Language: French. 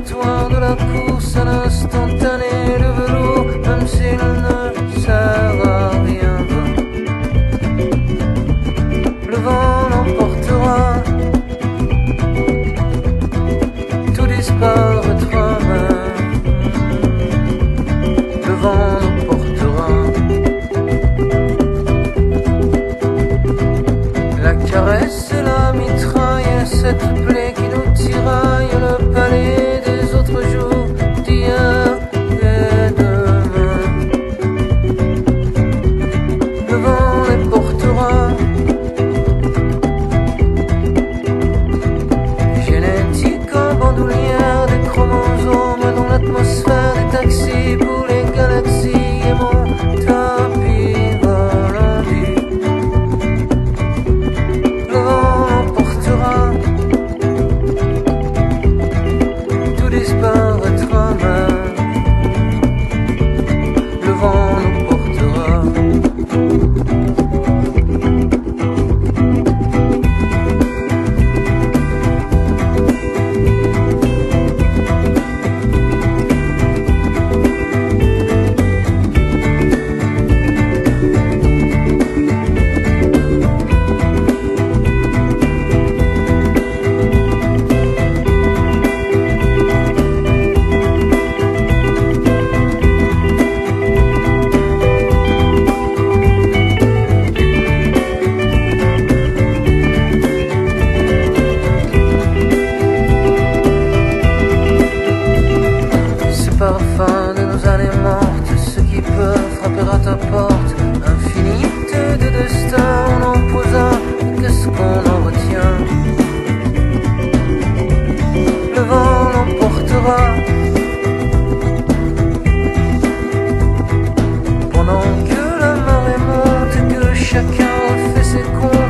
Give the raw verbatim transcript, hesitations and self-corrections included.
trottoir de la course à l'instantané de velours, même s'il ne sert à rien. Le vent l'emportera, tout disparaîtra même. Le vent l'emportera. La caresse et la mitraille, cette plaie qui nous tiraille le palais des autres jours, d'hier et demain. Le vent les portera. Génétique en bandoulière des chromosomes dans l'atmosphère des taxis pour les galaxies et mon tapis volant. Le vent l'emportera, tout disparaîtra même. Le vent l'emportera. Parfum de nos années mortes, ce qui peut frapper à ta porte. Infinité de destins on en posa, qu'est-ce qu'on en retient? Le vent l'emportera. Pendant que la marée monte et que chacun fait ses comptes,